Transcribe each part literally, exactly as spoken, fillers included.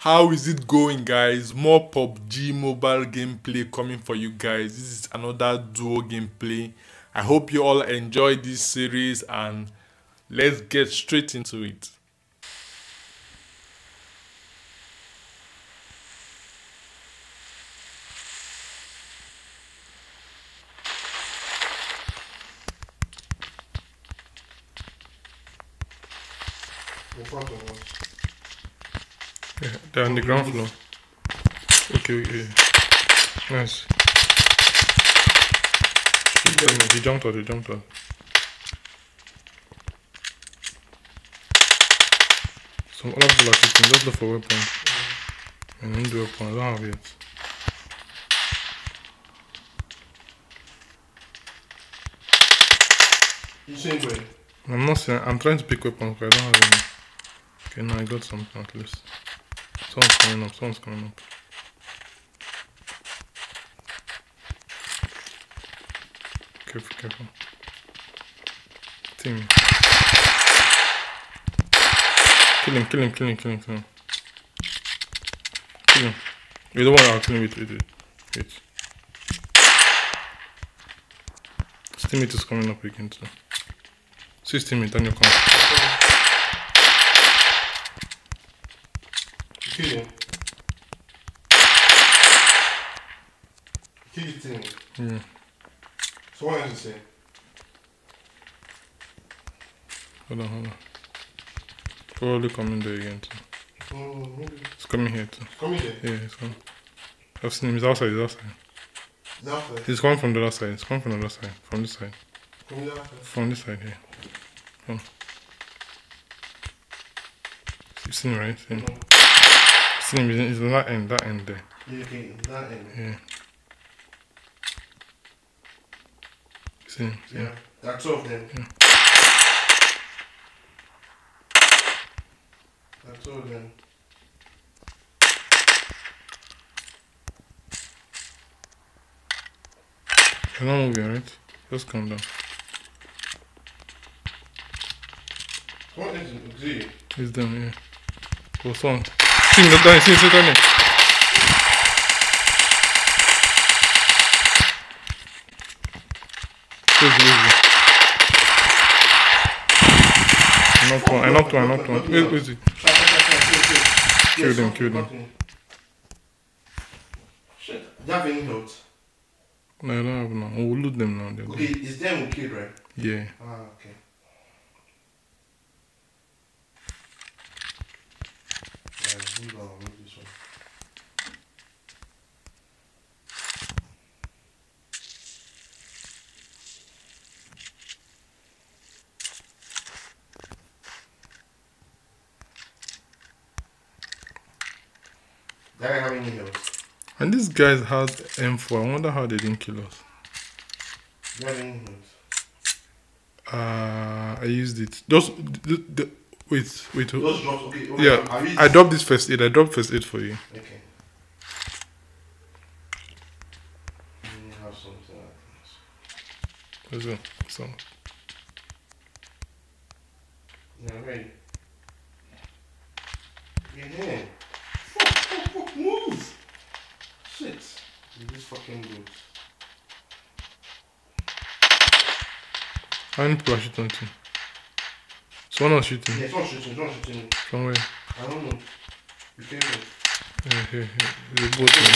How is it going, guys? More P U B G mobile gameplay coming for you guys. This is another duo gameplay. I hope you all enjoy this series and let's get straight into it. Yeah, they're on the ground floor. Okay, okay. Nice. He jumped out, he jumped out. Some other people are shooting, just look for weapons. I need the weapon, I don't have it. You saying where? I'm not saying, I'm trying to pick weapons, but I don't have any. Okay, now I got something at least. Someone's coming up, someone's coming up. Careful, careful. Team. Kill him, kill him, kill him, kill him, kill him. Kill him. You don't want to kill him, wait, wait, wait. Wait. His teammate is coming up again too. See his teammate, then you come. Kill him. Kill his teammate. Yeah. So what else you say? Hold on, hold on. Probably coming there again too. Mm, maybe. It's coming here too. It's coming there? Yeah, it's coming. I've seen him, he's outside, he's outside. Is that outside? He's coming from the other side, he's coming from the other side. From this side. From the outside? From this side here. Come. You've seen him, right? Seen him. No. Seen him, he's on that end, that end there. Yeah, okay, that end. Yeah. See him? See him? Yeah. There are two of them. Yeah. There are two of them. You're not moving, right? Just calm down. What is it? See? He's down here. Go sound. See him, down, see him, see him down here. Easy, easy. I knocked one, I knocked one, I knocked one. Easy, easy. Killed him, killed him. Shit. Do you have any notes? No, I don't have now. We'll loot them now. They're Okay, good. it's them who killed, right? Yeah. Ah, okay. Yeah, hold on, I'll make this one. Do I have any heals? And these guys had M four. I wonder how they didn't kill us. Do you have any heals? Uh, I used it. Just the, the, wait, wait. Those drops, okay. okay Yeah, I, used I dropped this first aid. I dropped first aid for you. Okay. Let me have something like Let's go. So, this. Yeah, ready. Get in. Fuck, fuck, fuck, move! Shit. This fucking good. how many people are shooting at you? Someone else shooting. Yeah, it's not shooting, it's not shooting. From where? I don't know. Be careful. Yeah, here, here. The boat. Man.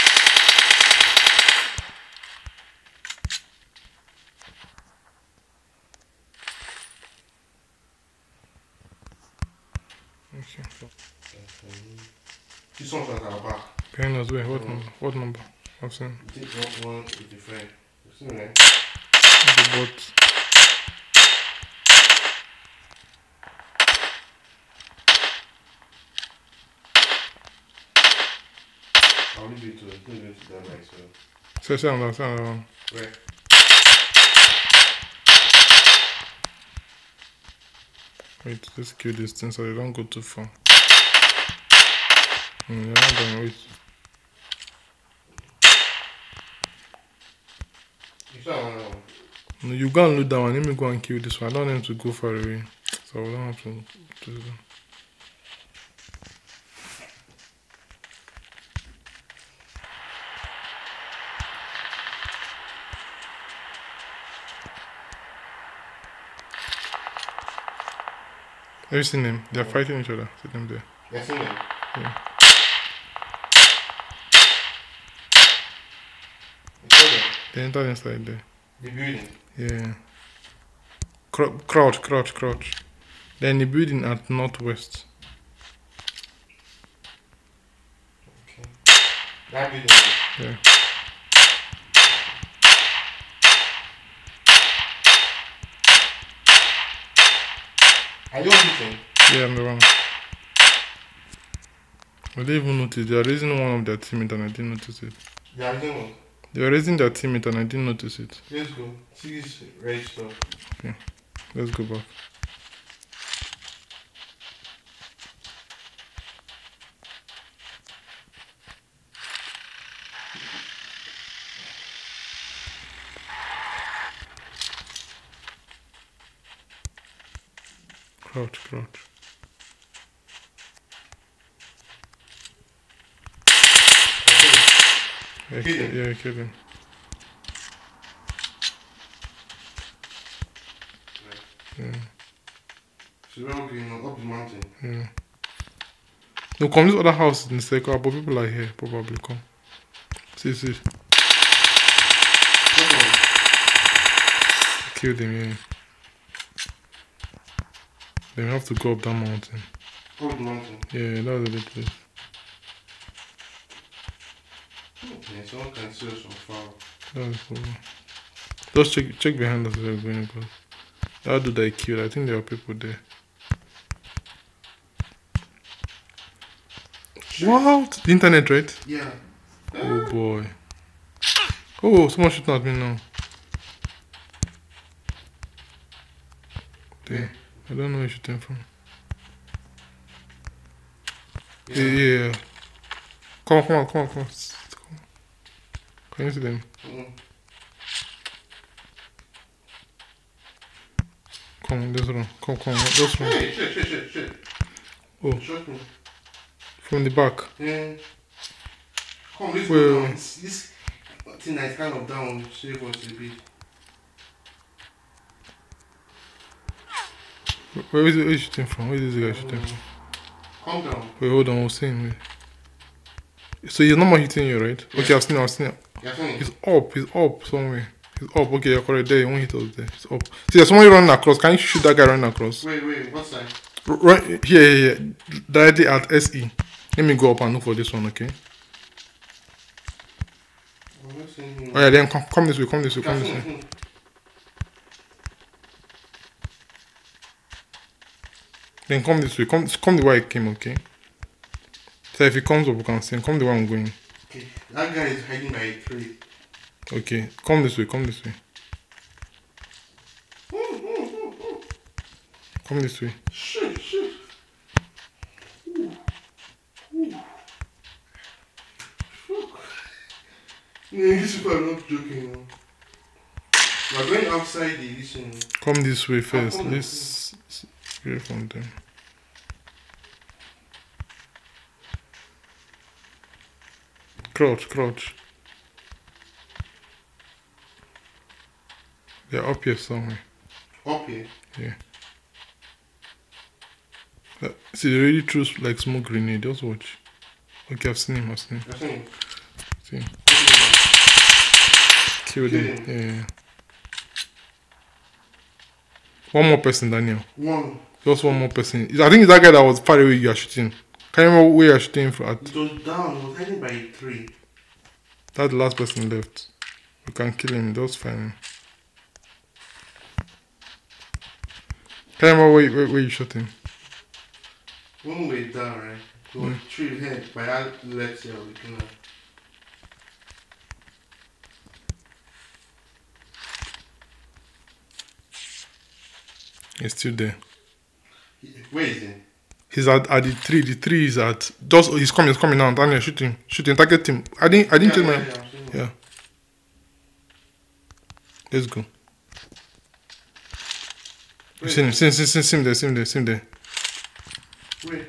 Okay. This one's like our back. Behind us, where? What Mm. number? What number? I've seen. You take one, one with your friend. You see me? The boat. I'll leave you to it. Leave you to that next one. Say, say another, say another one. Where? Wait, let's kill this thing so they don't go too far. Mm, they're not going, wait. You saw another one. No, you go and loot that one. Let me go and kill this one. I don't want him to go far away. So we don't have to do that. Have you seen them? They're fighting each other. See them there. You seen them? Yeah. They entered inside there. The building? Yeah. Cr crouch, crouch, crouch. They're in the building at northwest. Okay. That building? Yeah. Are you hitting? Yeah, I'm the one. I didn't even notice. They are raising one of their teammates and I didn't notice it. They are raising what? They were raising their teammate and I didn't notice it. Let's go. See this red stuff. Okay. Let's go back. Crouch, crouch. Yeah, Kill him. yeah, kill him. Yeah. So we're all going up the mountain. Yeah. No, come this other house in the circle, but people are here, probably come. See, see. Kill them, yeah. Then we have to go up that mountain. Up the mountain? Yeah, that was a little place. Okay, someone can see us from far. That was cool. Just check check behind us as we're going across. That dude I killed, I think there are people there. What? The internet, right? Yeah. Oh boy. Oh, someone shooting at me now. There. I don't know where you're shooting from. Yeah. Yeah, yeah, yeah. Come on, come on, come on, come on. Can you see them? Mm. Come on, let's run. Come, come, let's run. Hey, shit, shit, shit, shit. Oh, Shot me. from the back. Yeah. Come, let's Wait, go wait, down. wait. This thing is kind of down. Save us a bit. Where is it? Where is he shooting from? Where is this guy shooting from? Calm down. Wait, hold on, we'll see him. Wait. So he's not more hitting you, right? Yeah. Okay, I've seen him, I've seen him. You're saying? He's up, he's up somewhere. He's up, okay, you're correct. There, he won't hit us there. He's up. See, there's someone running across. Can you shoot that guy running across? Wait, wait, what's that? R right here, here, here. Directly at S E. Let me go up and look for this one, okay? I'm not seeing him. Oh yeah, then come, come this way, come this way, come You're this way. seeing him. Then come this way, come, come the way I came, okay? So if he comes up, we can see him. Come the way I'm going. Okay, that guy is hiding by a tree. Okay, come this way, come this way. Come this way. Shit, shit. Ooh. Ooh. Fuck. Yeah, these people are not joking. Man. We're going outside the listen. Come this way first. come Let's hear from them. Crouch, crouch. They're up here somewhere. Up here. Yeah. Uh, see, they already threw like smoke grenade. Just watch. Okay, I've seen him. I've seen him. You're saying? See him. Kill Killed him. him. Yeah, yeah. One more person, Daniel. One. Just one more person. I think it's that guy that was far away you are shooting. Can you remember where you are shooting from? At? It was down. It was hiding by a tree. That's the last person left. We can kill him. Just find him. Can you remember where, where, where you shot him? One way down, right? It was Mm. tree head by that left here. We can. He's still there. Where is he? He's at, at the tree. The tree is at just. He's coming. He's coming now. Daniel, shoot him. Shoot him. Target him. I didn't. I didn't Yeah, tell yeah, my. yeah, I'm seeing him. Yeah. Let's go. You Wait. see him. See him. See him. See him there. See him there. See him there. Wait.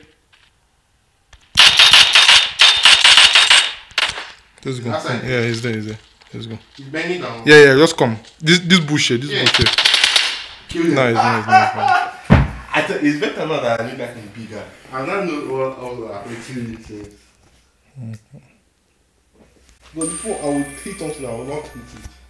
Let's go. Outside. Yeah, he's there. He's there. Let's go. He's bending down. Yeah, yeah. Just come. This this bush here. This Yeah. bush here. Kill him. Nice, nice, nice, nice. I better. It's better now that I know that is bigger. I don't know what all the affecting things. But before I would hit something, I would not hit it.